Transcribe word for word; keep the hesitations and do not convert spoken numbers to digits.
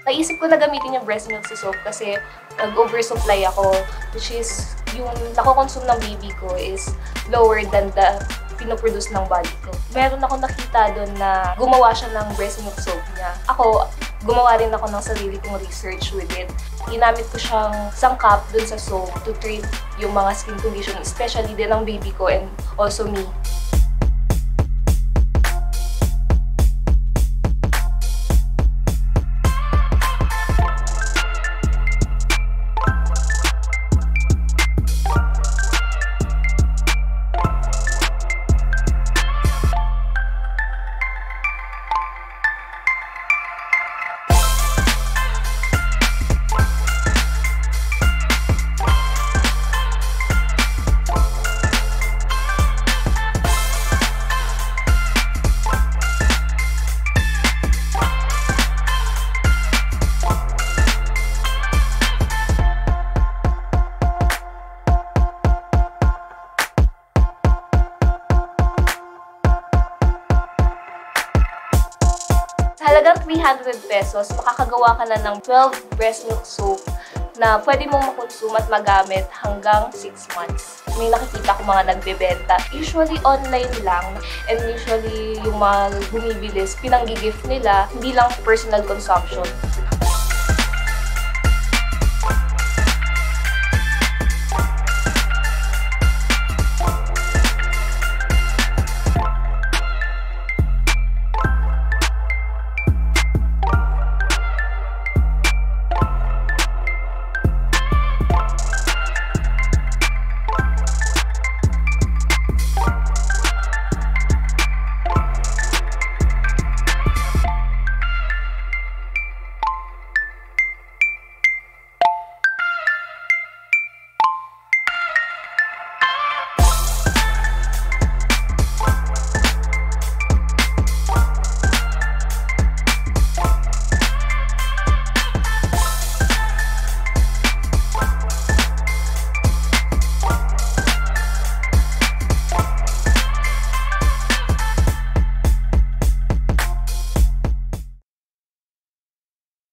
Naisip ko na gamitin yung breast milk sa soap kasi nag-oversupply ako, which is yung nakokonsume ng baby ko is lower than the pinoproduce ng body ko. Meron ako nakita doon na gumawa siya ng breast milk soap niya. Ako, gumawa rin ako ng sarili kong research with it. Ginamit ko siyang sangkap doon sa soap to treat yung mga skin condition, especially din ng baby ko and also me. Halagang three hundred pesos, makakagawa ka na ng twelve breast milk soap na pwede mong makonsume at magamit hanggang six months. May nakikita ko mga nagbebenta. Usually online lang, and usually yung mga bumibilis, pinanggigift nila, hindi lang personal consumption.